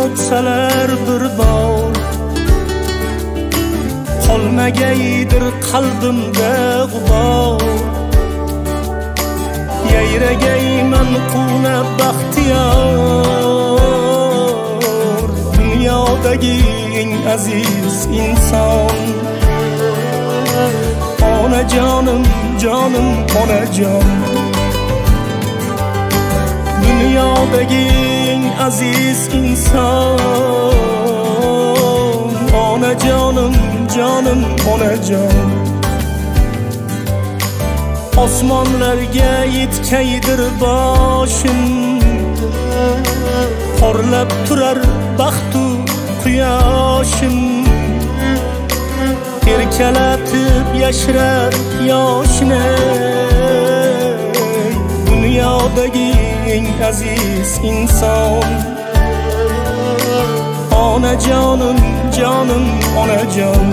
o'tsalar bir bor, qolmagaydir qalbimda g'ubor. Yayragayman quvnab baxtiyor, dunyodagi eng aziz inson. Onajonim, jonim, onajon, dunyodagi eng aziz inson. Onajonim, jonim, onajon, osmonlarga yetkaydir boshim, porlab turar baxtu quyoshim. Erkalatib yashirar yoshini, dunyodagi eng aziz inson. Onajonim, jonim, onajon.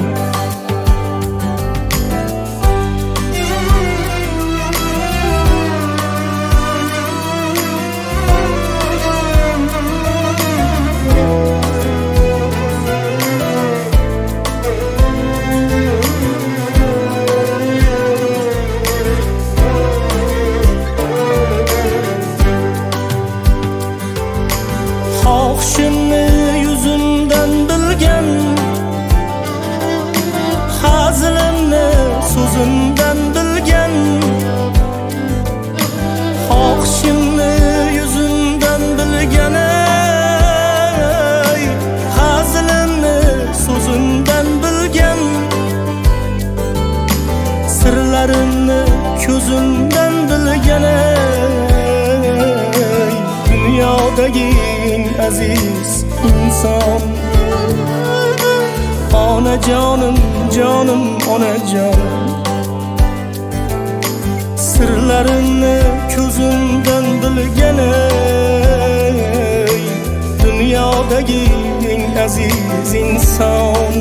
Xohishimni yuzimdan bilgan, hazilimni so'zimdan bilgan. Xohishimni yuzimdan bilgan, hazilimni so'zimdan bilgan. Sirlarimni ko'zimdan bilgan, dunyodagi eng aziz inson. Onajonim, jonim, onajon, sirlarimni ko'zimdan bilgan, dunyodagi eng aziz inson.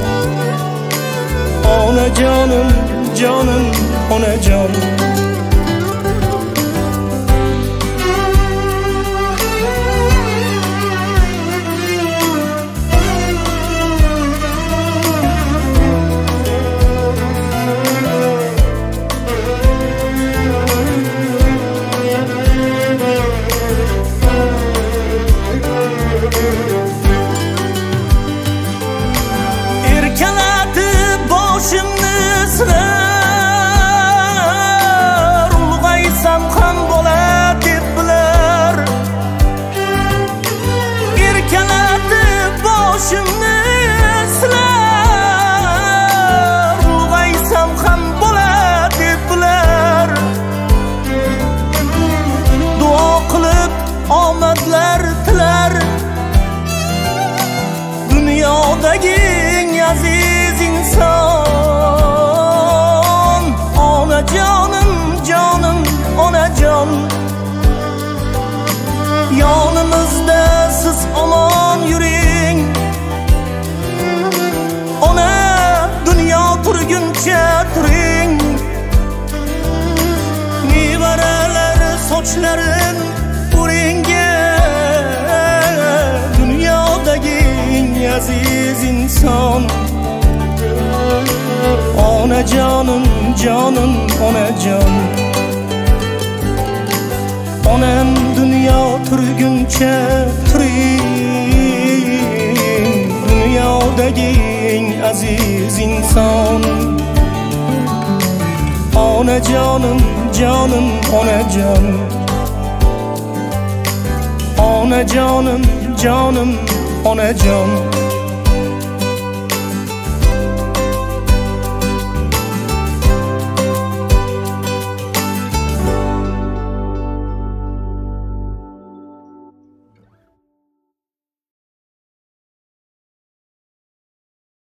Onajonim, jonim, onajon. Erkalatib boshimni silar, ulg'aysam ham bo'ladi deb bilar. Erkalatib boshimni silar, ulg'aysam ham bo'ladi deb bilar. Duo qilib omadlar tilar, dunyodagi eng aziz inson. Onajonim, jonim, onajon, yonimizda siz omon yuring. Ona, dunyo turguncha turing. Nevaralar sochlarin o'ringga, dunyodagi eng aziz inson. Onajonim, jonim, onajon, onam dunyo turguncha turing. Dunyodagi eng aziz inson. Onajonim, jonim, onajon, onajonim, jonim, onajon.